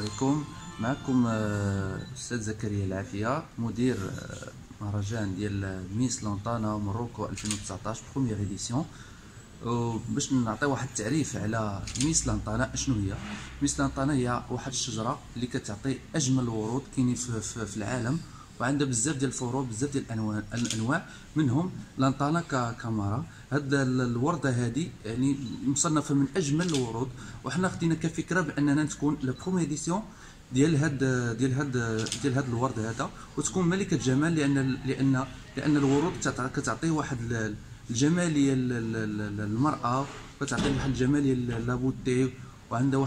عليكم. معكم أستاذ زكريا العافية، مدير مهرجان ديال ميس لونطانا موروكو 2019 بروميير إديسيون. باش نعطي واحد التعريف على ميس لونطانا، اشنو هي ميس لونطانا؟ هي واحد الشجره اللي كتعطي اجمل ورود كاينين في العالم، وعندها بزاف ديال الفروع، بزاف ديال الانواع منهم لانطانا كامارا. هاد الورده هذه يعني مصنفه من اجمل الورود، وحنا خدينا كفكره باننا تكون لا بروميير اديسيون ديال هاد الورد هذا، وتكون ملكه جمال، لان الورود كتعطي واحد الجماليه للمراه، كتعطي واحد الجماليه لابوتي، وعندها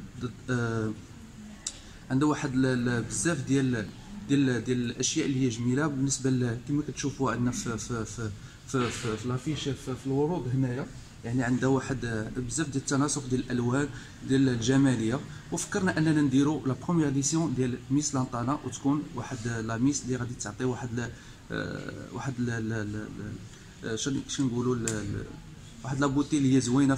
واحد بزاف ديال الاشياء اللي هي جميله بالنسبه كما كتشوفوا عندنا في لافيش في الورود هنايا. يعني عندها واحد بزاف ديال التناسق ديال الالوان ديال الجماليه، وفكرنا اننا نديروا لا بروميير اديسيون ديال ميس لونطانا، وتكون واحد لا ميس اللي غادي تعطي واحد شنو نقولوا واحد لابوتي اللي هي زوينه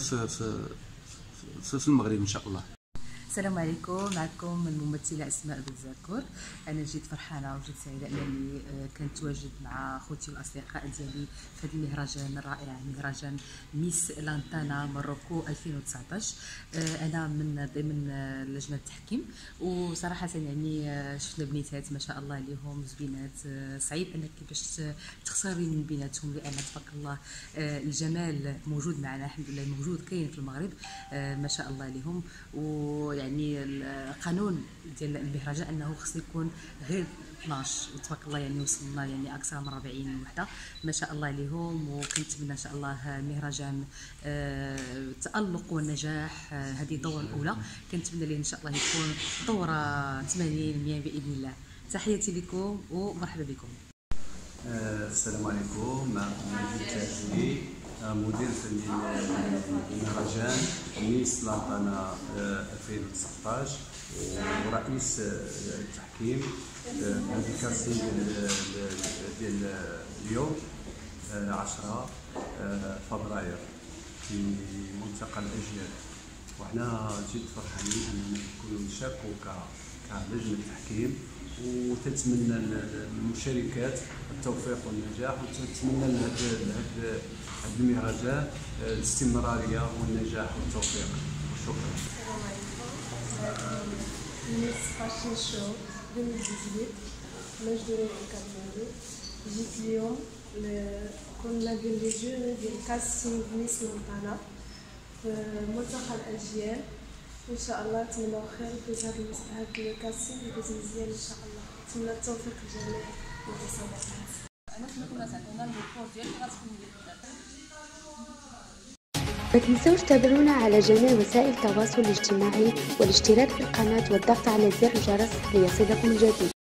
في المغرب ان شاء الله. السلام عليكم، معكم الممثله اسماء بالزاكور. انا جيت فرحانه وجيت سعيده انني كنتواجد مع خوتي والاصدقاء ديالي في هذا المهرجان الرائع، مهرجان ميس لونطانا موروكو 2019. انا من ضمن لجنه التحكيم، وصراحه يعني شفنا بنيتات ما شاء الله عليهم زوينات. صعيب انك كيفاش تختاري من بيناتهم، لان تبارك الله الجمال موجود معنا، الحمد لله موجود كاين في المغرب ما شاء الله عليهم. يعني القانون ديال المهرجان انه خص يكون غير 12، وتبارك الله يعني وصلنا يعني اكثر من 40 وحده ما شاء الله عليهم. وكنتمنى ان شاء الله مهرجان التالق والنجاح. هذه الدوره الاولى، كنتمنى ليه ان شاء الله يكون دوره 80 باذن الله. تحياتي لكم ومرحبا بكم. السلام عليكم، معكم نجيب تاجي، مدير فني لمهرجان ميس لونطانا 2019 ورئيس التحكيم. هذه الكاسين ديال اليوم 10 فبراير في ملتقى الاجيال، وحنا جد فرحانين اننا نكونوا نشاركوا كلجنه التحكيم، وتتمنى للمشاركات التوفيق والنجاح، وتتمنى لهذا المهرجان الاستمراريه والنجاح والتوفيق. شكرا. السلام عليكم. ميس فاشن شو 2018 مجدوري الكابيرو. جيت اليوم كنا بين لي جوري ديال كاسين ميس لونطانا في ملتقى الاجيال. ان شاء الله نتمنوا خير في هذا الكاسين يدوز مزيان ان شاء الله. نتمنى التوفيق للجميع والمسابقات. انا كنا عندنا البروب ديالنا غتكون ما تنسوش تابعونا على جميع وسائل التواصل الاجتماعي والاشتراك في القناة والضغط على زر الجرس ليصلكم الجديد.